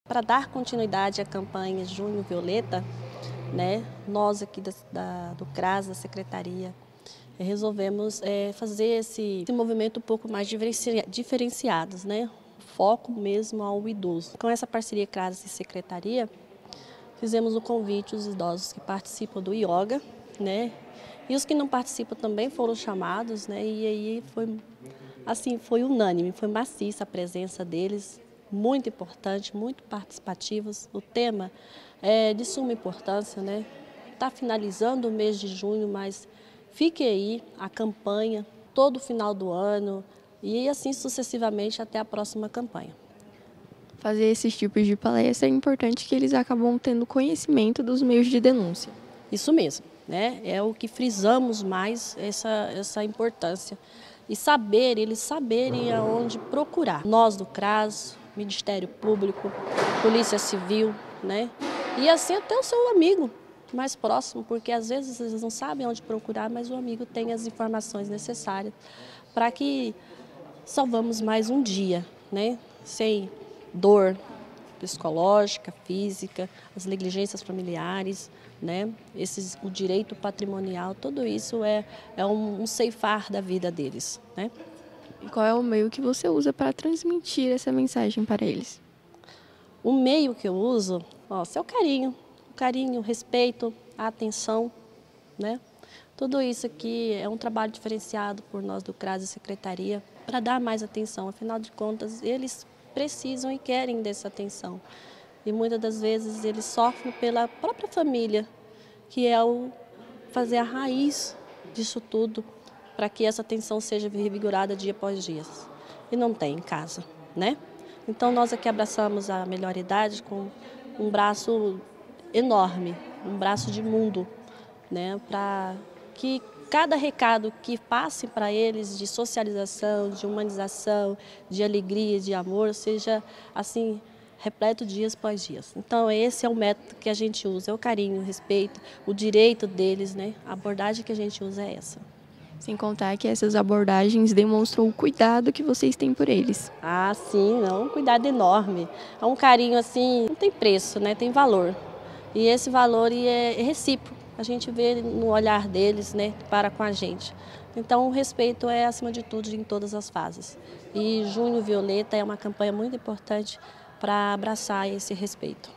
para dar continuidade à campanha Junho Violeta, né, nós aqui do CRAS, da Secretaria, resolvemos fazer esse movimento um pouco mais diferenciado, né, foco mesmo ao idoso. Com essa parceria CRAS e Secretaria, fizemos o convite aos idosos que participam do yoga, né, e os que não participam também foram chamados, né, e aí foi unânime, foi maciça a presença deles, muito importante, muito participativos. O tema é de suma importância, né? Está finalizando o mês de junho, mas fique aí a campanha todo final do ano e assim sucessivamente até a próxima campanha. Fazer esses tipos de palestra é importante que eles acabam tendo conhecimento dos meios de denúncia. Isso mesmo, né? É o que frisamos mais essa importância. E eles saberem aonde procurar. Nós do CRAS, Ministério Público, Polícia Civil, né? E assim até o seu amigo mais próximo, porque às vezes eles não sabem onde procurar, mas o amigo tem as informações necessárias para que salvamos mais um dia, né? Sem dor psicológica, física, as negligências familiares, né? O direito patrimonial, tudo isso é um ceifar da vida deles, né? E qual é o meio que você usa para transmitir essa mensagem para eles? O meio que eu uso, é o carinho, o respeito, a atenção, né? Tudo isso aqui é um trabalho diferenciado por nós do CRAS e Secretaria para dar mais atenção, afinal de contas, eles precisam e querem dessa atenção. E muitas das vezes eles sofrem pela própria família, que é fazer a raiz disso tudo, para que essa atenção seja revigorada dia após dia. E não tem em casa, né? Então nós aqui abraçamos a melhor idade com um braço enorme, um braço de mundo, né? Para que cada recado que passe para eles de socialização, de humanização, de alegria, de amor, seja assim, repleto dias após dias. Então esse é o método que a gente usa, é o carinho, o respeito, o direito deles, né? A abordagem que a gente usa é essa. Sem contar que essas abordagens demonstram o cuidado que vocês têm por eles. Ah, sim, é um cuidado enorme. É um carinho assim, não tem preço, né? Tem valor. E esse valor é recíproco. A gente vê no olhar deles, né, para com a gente. Então, o respeito é, acima de tudo, em todas as fases. E Junho Violeta é uma campanha muito importante para abraçar esse respeito.